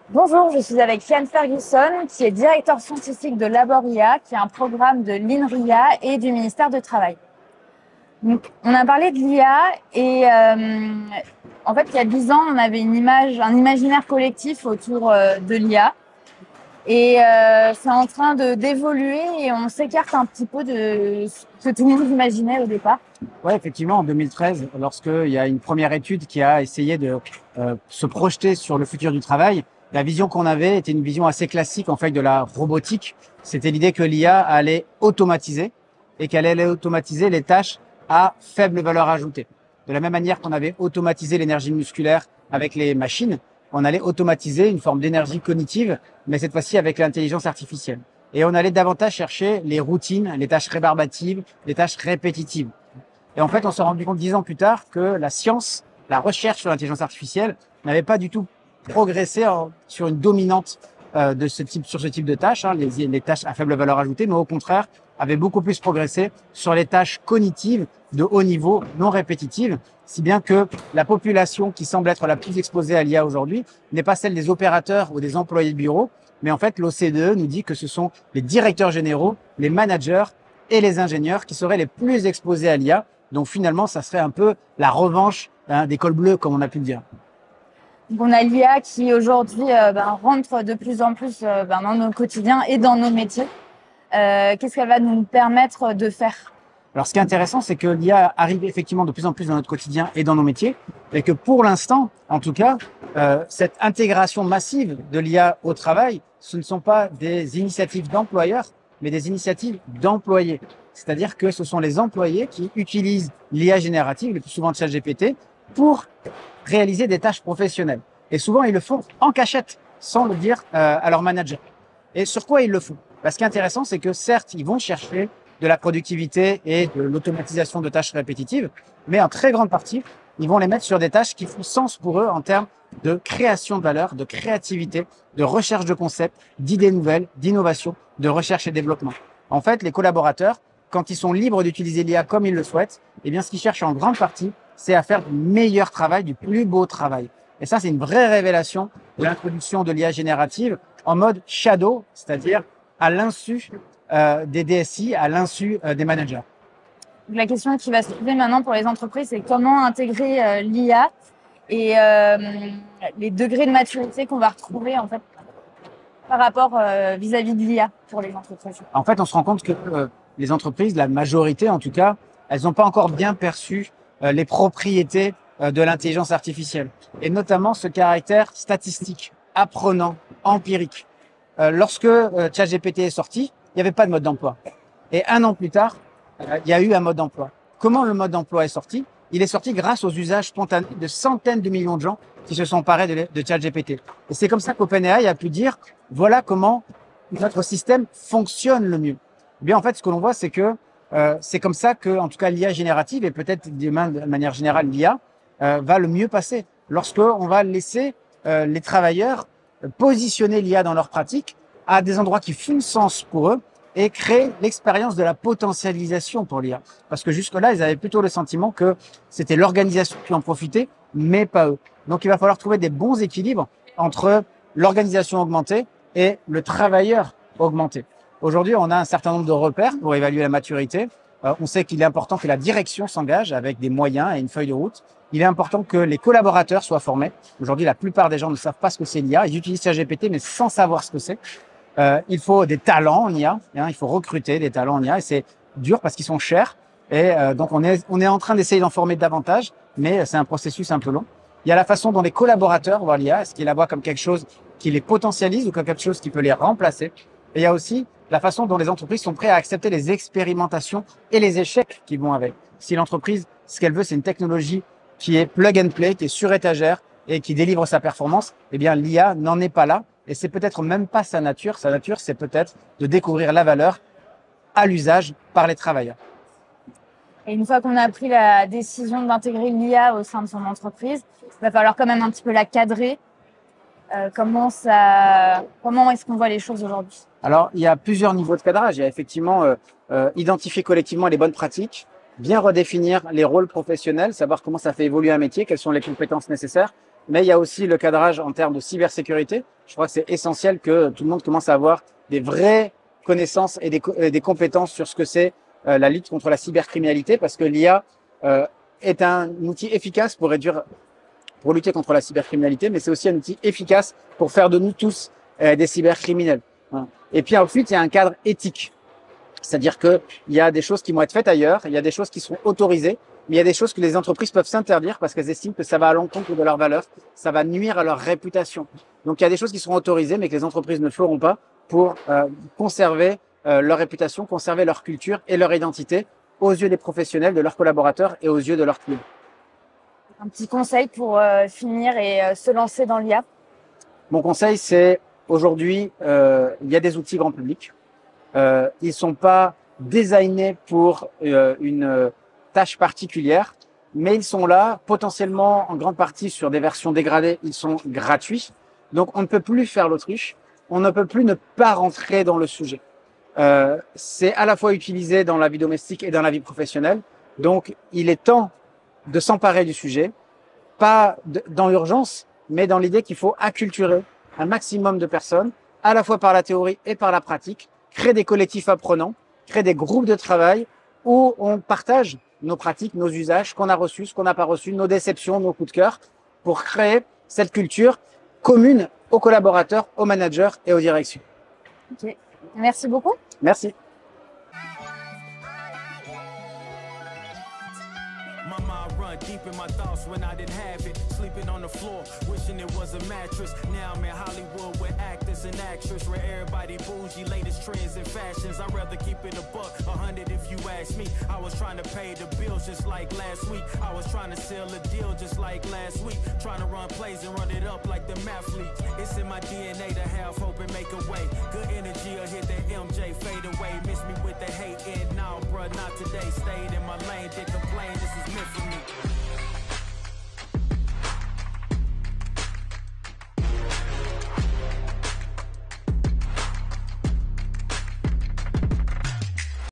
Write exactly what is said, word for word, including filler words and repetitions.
Bonjour, je suis avec Yann Ferguson, qui est directeur scientifique de Labor I A, qui est un programme de l'INRIA et du ministère du Travail. Donc, on a parlé de l'I A et euh, en fait, il y a dix ans, on avait une image, un imaginaire collectif autour euh, de l'I A. Et euh, c'est en train de d'évoluer et on s'écarte un petit peu de ce que tout le monde imaginait au départ. Oui, effectivement, en deux mille treize, lorsqu'il y a une première étude qui a essayé de euh, se projeter sur le futur du travail, la vision qu'on avait était une vision assez classique en fait de la robotique. C'était l'idée que l'I A allait automatiser et qu'elle allait automatiser les tâches à faible valeur ajoutée. De la même manière qu'on avait automatisé l'énergie musculaire avec les machines, on allait automatiser une forme d'énergie cognitive, mais cette fois-ci avec l'intelligence artificielle. Et on allait davantage chercher les routines, les tâches rébarbatives, les tâches répétitives. Et en fait, on s'est rendu compte dix ans plus tard que la science, la recherche sur l'intelligence artificielle n'avait pas du tout progressé en, sur une dominante euh, de ce type, sur ce type de tâches, hein, les, les tâches à faible valeur ajoutée, mais au contraire, avait beaucoup plus progressé sur les tâches cognitives de haut niveau, non répétitives, si bien que la population qui semble être la plus exposée à l'I A aujourd'hui n'est pas celle des opérateurs ou des employés de bureau, mais en fait, l'O C D E nous dit que ce sont les directeurs généraux, les managers et les ingénieurs qui seraient les plus exposés à l'I A. Donc finalement, ça serait un peu la revanche hein, des cols bleus, comme on a pu le dire. Donc, on a l'I A qui aujourd'hui euh, ben, rentre de plus en plus euh, ben, dans nos quotidiens et dans nos métiers. Euh, Qu'est-ce qu'elle va nous permettre de faire? Alors, ce qui est intéressant, c'est que l'I A arrive effectivement de plus en plus dans notre quotidien et dans nos métiers, et que pour l'instant, en tout cas, euh, cette intégration massive de l'I A au travail, ce ne sont pas des initiatives d'employeurs, mais des initiatives d'employés. C'est-à-dire que ce sont les employés qui utilisent l'I A générative, le plus souvent ChatGPT, pour réaliser des tâches professionnelles. Et souvent, ils le font en cachette, sans le dire euh, à leur manager. Et sur quoi ils le font? Parce ce qui est intéressant, c'est que certes, ils vont chercher de la productivité et de l'automatisation de tâches répétitives, mais en très grande partie, ils vont les mettre sur des tâches qui font sens pour eux en termes de création de valeur, de créativité, de recherche de concepts, d'idées nouvelles, d'innovation, de recherche et développement. En fait, les collaborateurs, quand ils sont libres d'utiliser l'I A comme ils le souhaitent, eh bien, ce qu'ils cherchent en grande partie, c'est à faire du meilleur travail, du plus beau travail. Et ça, c'est une vraie révélation de l'introduction de l'I A générative en mode shadow, c'est-à-dire à l'insu euh, des D S I, à l'insu euh, des managers. Donc, la question qui va se poser maintenant pour les entreprises, c'est comment intégrer euh, l'I A et euh, les degrés de maturité qu'on va retrouver en fait par rapport euh, vis-à-vis de l'I A pour les entreprises. En fait, on se rend compte que euh, les entreprises, la majorité en tout cas, elles n'ont pas encore bien perçu euh, les propriétés euh, de l'intelligence artificielle, et notamment ce caractère statistique, apprenant, empirique. Euh, lorsque euh, ChatGPT est sorti, il n'y avait pas de mode d'emploi. Et un an plus tard, euh, il y a eu un mode d'emploi. Comment le mode d'emploi est sorti? Il est sorti grâce aux usages spontanés de centaines de millions de gens qui se sont emparés de, de ChatGPT. Et c'est comme ça qu'OpenAI a pu dire, voilà comment notre système fonctionne le mieux. Eh bien, en fait, ce que l'on voit, c'est que euh, c'est comme ça que, en tout cas, l'I A générative et peut-être demain, de manière générale, l'I A euh, va le mieux passer. Lorsqu'on va laisser euh, les travailleurs positionner l'I A dans leur pratique à des endroits qui font sens pour eux et créer l'expérience de la potentialisation pour l'I A. Parce que jusque-là, ils avaient plutôt le sentiment que c'était l'organisation qui en profitait, mais pas eux. Donc, il va falloir trouver des bons équilibres entre l'organisation augmentée et le travailleur augmenté. Aujourd'hui, on a un certain nombre de repères pour évaluer la maturité. Euh, on sait qu'il est important que la direction s'engage avec des moyens et une feuille de route. Il est important que les collaborateurs soient formés. Aujourd'hui, la plupart des gens ne savent pas ce que c'est l'I A. Ils utilisent ChatGPT, mais sans savoir ce que c'est. Euh, il faut des talents en I A. Hein, il faut recruter des talents en I A. Et c'est dur parce qu'ils sont chers. Et euh, donc, on est, on est en train d'essayer d'en former davantage, mais c'est un processus un peu long. Il y a la façon dont les collaborateurs voient l'I A. Est-ce qu'ils la voient comme quelque chose qui les potentialise ou comme quelque chose qui peut les remplacer? Et il y a aussi la façon dont les entreprises sont prêtes à accepter les expérimentations et les échecs qui vont avec. Si l'entreprise, ce qu'elle veut, c'est une technologie qui est plug and play, qui est sur étagère et qui délivre sa performance, eh bien, l'I A n'en est pas là. Et c'est peut-être même pas sa nature. Sa nature, c'est peut-être de découvrir la valeur à l'usage par les travailleurs. Et une fois qu'on a pris la décision d'intégrer l'I A au sein de son entreprise, il va falloir quand même un petit peu la cadrer. Euh, comment ça, comment est-ce qu'on voit les choses aujourd'hui? Alors, il y a plusieurs niveaux de cadrage. Il y a effectivement euh, euh, identifier collectivement les bonnes pratiques, bien redéfinir les rôles professionnels, savoir comment ça fait évoluer un métier, quelles sont les compétences nécessaires. mais il y a aussi le cadrage en termes de cybersécurité. Je crois que c'est essentiel que tout le monde commence à avoir des vraies connaissances et des, et des compétences sur ce que c'est euh, la lutte contre la cybercriminalité, parce que l'I A euh, est un outil efficace pour réduire, pour lutter contre la cybercriminalité, mais c'est aussi un outil efficace pour faire de nous tous euh, des cybercriminels. Voilà. Et puis ensuite, il y a un cadre éthique. C'est-à-dire qu'il y a des choses qui vont être faites ailleurs, il y a des choses qui seront autorisées, mais il y a des choses que les entreprises peuvent s'interdire parce qu'elles estiment que ça va à l'encontre de leurs valeurs, ça va nuire à leur réputation. Donc il y a des choses qui seront autorisées, mais que les entreprises ne feront pas pour euh, conserver euh, leur réputation, conserver leur culture et leur identité aux yeux des professionnels, de leurs collaborateurs et aux yeux de leurs clients. Un petit conseil pour euh, finir et euh, se lancer dans l'I A? Mon conseil, c'est aujourd'hui, euh, il y a des outils grand public. Euh, ils sont pas designés pour euh, une euh, tâche particulière, mais ils sont là potentiellement en grande partie sur des versions dégradées. Ils sont gratuits, donc on ne peut plus faire l'autruche. On ne peut plus ne pas rentrer dans le sujet. Euh, c'est à la fois utilisé dans la vie domestique et dans la vie professionnelle. Donc, il est temps de s'emparer du sujet, pas de, dans l'urgence, mais dans l'idée qu'il faut acculturer un maximum de personnes, à la fois par la théorie et par la pratique, créer des collectifs apprenants, créer des groupes de travail où on partage nos pratiques, nos usages, ce qu'on a reçu, ce qu'on n'a pas reçu, nos déceptions, nos coups de cœur, pour créer cette culture commune aux collaborateurs, aux managers et aux directions. Ok. Merci beaucoup. Merci. Deep in my thoughts when I didn't have it, sleeping on the floor, wishing it was a mattress. Now I'm in Hollywood with actors and actresses, where everybody bougie, latest trends and fashions. I'd rather keep it a buck, a hundred if you ask me. I was trying to pay the bills just like last week. I was trying to sell a deal just like last week. Trying to run plays and run it up like the mathletes. It's in my D N A to have hope and make a way. Good energy will hit that M J fade away. Miss me with the hate and now, bruh, not today. Stayed in my lane, did